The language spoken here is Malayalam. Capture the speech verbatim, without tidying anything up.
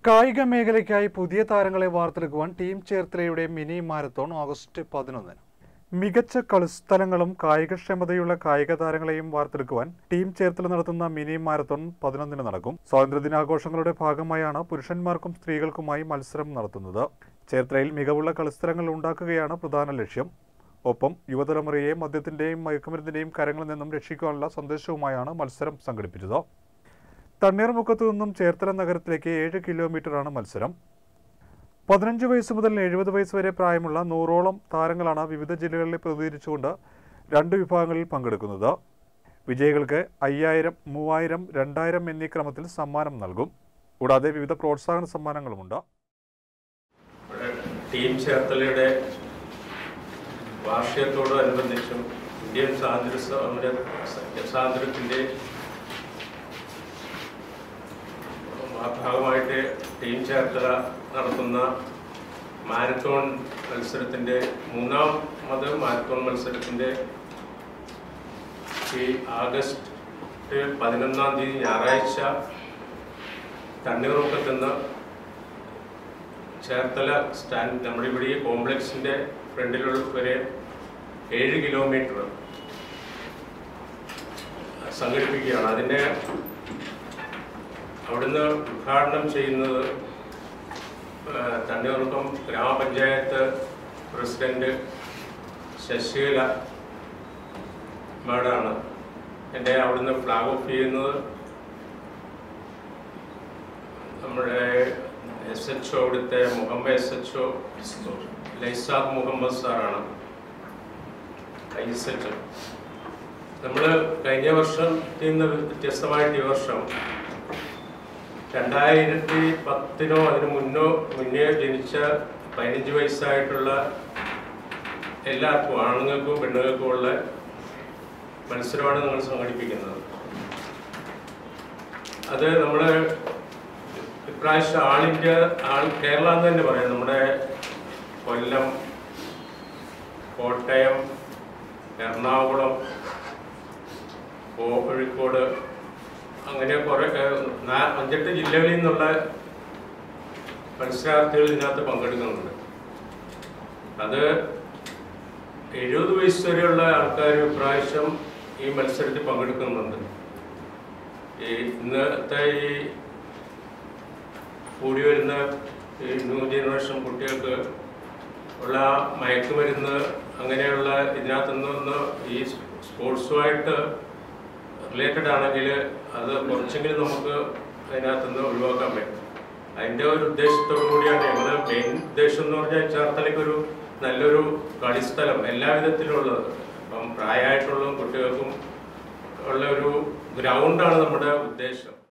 കായിക മേഖലയ്ക്കായി പുതിയ താരങ്ങളെ വാർത്തെടുക്കുവാൻ ടീം ചേർത്തലയുടെ മിനി മാരത്തോൺ ഓഗസ്റ്റ് പതിനൊന്നിന്. മികച്ച കളിസ്ഥലങ്ങളും കായികക്ഷമതയുള്ള കായിക താരങ്ങളെയും വാർത്തെടുക്കുവാൻ ടീം ചേർത്തല നടത്തുന്ന മിനി മാരത്തോൺ പതിനൊന്നിന് നടക്കും. സ്വാതന്ത്ര്യദിനാഘോഷങ്ങളുടെ ഭാഗമായാണ് പുരുഷന്മാർക്കും സ്ത്രീകൾക്കുമായി മത്സരം നടത്തുന്നത്. ചേർത്തലയിൽ മികവുള്ള കളിസ്ഥലങ്ങൾ ഉണ്ടാക്കുകയാണ് പ്രധാന ലക്ഷ്യം. ഒപ്പം യുവതലമുറയെ മദ്യത്തിന്റെയും മയക്കുമരുന്നിന്റെയും കരങ്ങളിൽ നിന്നും രക്ഷിക്കാനുള്ള സന്ദേശവുമായാണ് മത്സരം സംഘടിപ്പിച്ചത്. തണ്ണീർമുക്കത്തു നിന്നും ചേർത്തല നഗരത്തിലേക്ക് ഏഴ് കിലോമീറ്ററാണ് മത്സരം. പതിനഞ്ച് വയസ്സ് മുതൽ എഴുപത് വയസ്സ് വരെ പ്രായമുള്ള നൂറോളം താരങ്ങളാണ് വിവിധ ജില്ലകളിൽ പ്രതിനിധീകരിച്ചുകൊണ്ട് രണ്ട് വിഭാഗങ്ങളിൽ പങ്കെടുക്കുന്നത്. വിജയികൾക്ക് അയ്യായിരം, മൂവായിരം, രണ്ടായിരം എന്നീ ക്രമത്തിൽ സമ്മാനം നൽകും. കൂടാതെ വിവിധ പ്രോത്സാഹന സമ്മാനങ്ങളുമുണ്ട്. ടീം ചേർത്തലയുടെ വാർഷികത്തോടനുബന്ധിച്ചും ഇന്ത്യൻ സ്വാതന്ത്ര്യ സമര സ്വാതന്ത്ര്യത്തിൻ്റെ ഭാഗമായിട്ട് ടീം ചേർത്തല നടത്തുന്ന മാരത്തോൺ മത്സരത്തിൻ്റെ മൂന്നാമത് മാരത്തോൺ മത്സരത്തിൻ്റെ ഈ ആഗസ്റ്റ് പതിനൊന്നാം തീയതി ഞായറാഴ്ച തണ്ണീർമുക്കത്ത് നിന്ന് ചേർത്തല സ്റ്റാൻഡ് നമ്മുടെ ഇവിടെ ഈ കോംപ്ലക്സിൻ്റെ ഫ്രണ്ടിലുള്ള വരെ ഏഴ് കിലോമീറ്റർ സംഘടിപ്പിക്കുകയാണ്. അതിൻ്റെ അവിടുന്ന് ഉദ്ഘാടനം ചെയ്യുന്നത് തണ്ണീർമുക്കം ഗ്രാമപഞ്ചായത്ത് പ്രസിഡന്റ് ശശികല മാഡാണ്. എൻ്റെ അവിടുന്ന് ഫ്ലാഗ് ഓഫ് ചെയ്യുന്നത് നമ്മുടെ എസ് എച്ച് ഒ അവിടുത്തെ മുഹമ്മദ് എസ് എച്ച് ഒ ലൈസാഖ് മുഹമ്മദ് സാറാണ്. ഐ എസ് എച്ച് നമ്മൾ കഴിഞ്ഞ വർഷത്തിൽ നിന്ന് വ്യത്യസ്തമായിട്ട് ഈ വർഷം രണ്ടായിരത്തി പത്തിനോ അതിന് മുന്നോ മുന്നേ ജനിച്ച പതിനഞ്ച് വയസ്സായിട്ടുള്ള എല്ലാവർക്കും ആണുങ്ങൾക്കും പെണ്ണുങ്ങൾക്കും ഉള്ള മത്സരമാണ് നമ്മൾ സംഘടിപ്പിക്കുന്നത്. അത് നമ്മൾ ഇപ്രാവശ്യം ആൾ ഇന്ത്യ ആൾ കേരള എന്ന് തന്നെ പറയാം. നമ്മുടെ കൊല്ലം, കോട്ടയം, എറണാകുളം, കോഴിക്കോട് അങ്ങനെ കുറേ അഞ്ചെട്ട് ജില്ലകളിൽ നിന്നുള്ള മത്സരാർത്ഥികൾ ഇതിനകത്ത് പങ്കെടുക്കുന്നുണ്ട്. അത് എഴുപത് വയസ്സ് വരെയുള്ള ആൾക്കാർ ഇപ്രാവശ്യം ഈ മത്സരത്തിൽ പങ്കെടുക്കുന്നുണ്ട്. ഈ ഇന്നത്തെ ഈ കൂടി വരുന്ന ഈ ന്യൂ ജനറേഷൻ കുട്ടികൾക്ക് ഉള്ള മയക്കുമരുന്ന് അങ്ങനെയുള്ള ഇതിനകത്തുനിന്ന് ഈ സ്പോർട്സുമായിട്ട് റിലേറ്റഡ് ആണെങ്കിൽ അത് കുറച്ചെങ്കിലും നമുക്ക് അതിനകത്തുനിന്ന് ഒഴിവാക്കാൻ പറ്റും. അതിൻ്റെ ഒരു ഉദ്ദേശത്തോടു കൂടിയാണ് ഞങ്ങൾ മെയിൻ ഉദ്ദേശം എന്ന് പറഞ്ഞാൽ ചേർത്തലയ്ക്കൊരു നല്ലൊരു കളിസ്ഥലം എല്ലാ വിധത്തിലുള്ളത്, അപ്പം പ്രായമായിട്ടുള്ള കുട്ടികൾക്കും ഉള്ള ഒരു ഗ്രൗണ്ടാണ് നമ്മുടെ ഉദ്ദേശം.